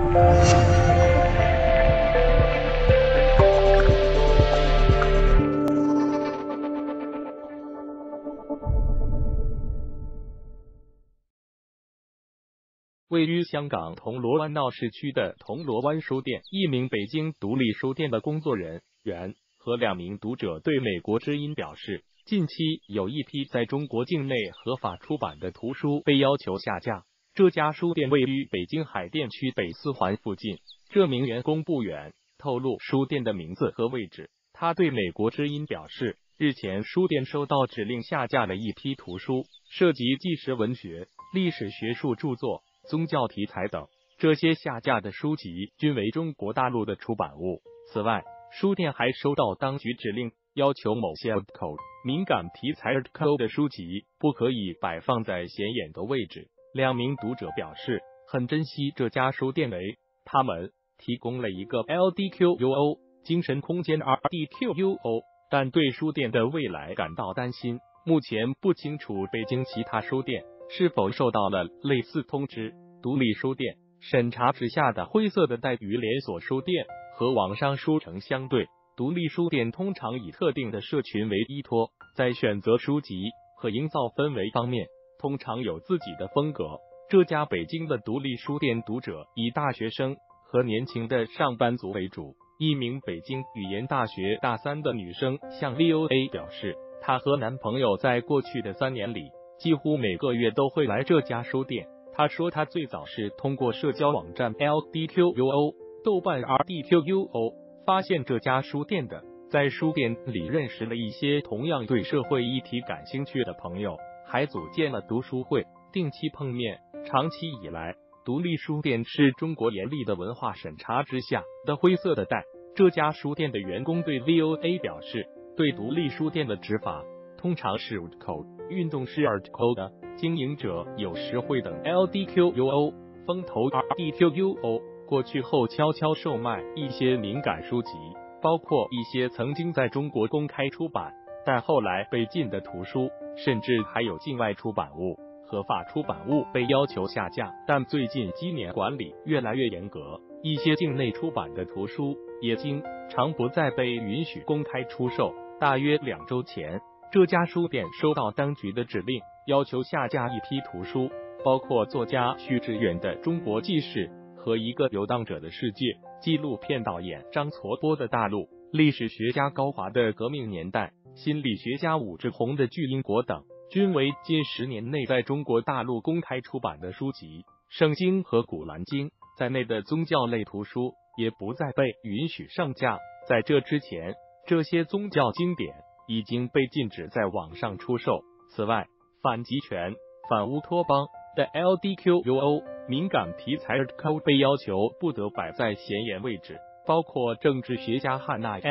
位于香港铜锣湾闹市区的铜锣湾书店，一名北京独立书店的工作人员和2名读者对美国之音表示，近期有一批在中国境内合法出版的图书被要求下架。这家书店位于北京海淀区北四环附近。这名员工不愿透露书店的名字和位置。他对美国之音表示，日前书店收到指令下架了一批图书，涉及纪实文学、历史学术著作、宗教题材等，这些下架的书籍均为中国大陆的出版物。此外，书店还收到当局指令，要求某些敏感题材的书籍不可以摆放在显眼的位置。2名读者表示，很珍惜这家书店为他们提供了一个 LDQUO 精神空间 RDQUO， 但对书店的未来感到担心。目前不清楚北京其他书店是否受到了类似通知。独立书店审查之下的灰色的带与连锁书店和网上书城相对，独立书店通常以特定的社群为依托，在选择书籍和营造氛围方面通常有自己的风格。这家北京的独立书店读者以大学生和年轻的上班族为主。一名北京语言大学大3的女生向 VOA 表示，她和男朋友在过去的3年里几乎每个月都会来这家书店。她说，她最早是通过社交网站 LDQUO、豆瓣 RDQUO 发现这家书店的，在书店里认识了一些同样对社会议题感兴趣的朋友，还组建了读书会，定期碰面。长期以来，独立书店是中国严厉的文化审查之下的灰色的带。这家书店的员工对 VOA 表示，对独立书店的执法通常是运动式的经营者有时会等 LDQUO 风投 RDQUO 过去后悄悄售卖一些敏感书籍，包括一些曾经在中国公开出版但后来被禁的图书，甚至还有境外出版物。合法出版物被要求下架，但最近几年管理越来越严格，一些境内出版的图书也经常不再被允许公开出售。大约2周前，这家书店收到当局的指令，要求下架一批图书，包括作家许志远的《中国纪事》和一个游荡者的世界，纪录片导演张挫波的大陆，历史学家高华的革命年代，心理学家武志红的巨婴国等，均为近10年内在中国大陆公开出版的书籍。圣经和古兰经在内的宗教类图书也不再被允许上架。在这之前，这些宗教经典已经被禁止在网上出售。此外，反极权、反乌托邦的 LDQUO 敏感题材被要求不得摆在显眼位置，包括政治学家汉娜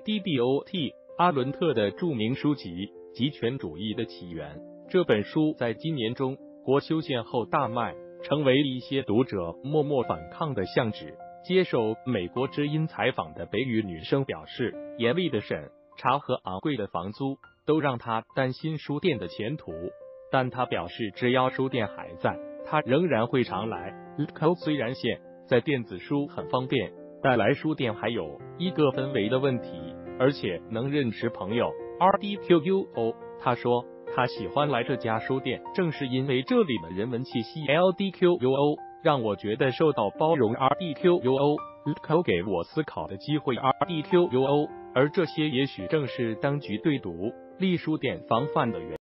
MIDDOT 阿伦特的著名书籍《极权主义的起源》。这本书在今年中国修宪后大卖，成为一些读者默默反抗的象徵。接受美国之音采访的北语女生表示，严厉的审查和昂贵的房租都让她担心书店的前途，但她表示只要书店还在，她仍然会常来。虽然现在电子书很方便，但来书店还有一个氛围的问题，而且能认识朋友。RDQUO 她说，她喜欢来这家书店，正是因为这里的人文气息。LDQUO 让我觉得受到包容。RDQUO 给我思考的机会。RDQUO 而这些也许正是当局对独立书店防范的原因。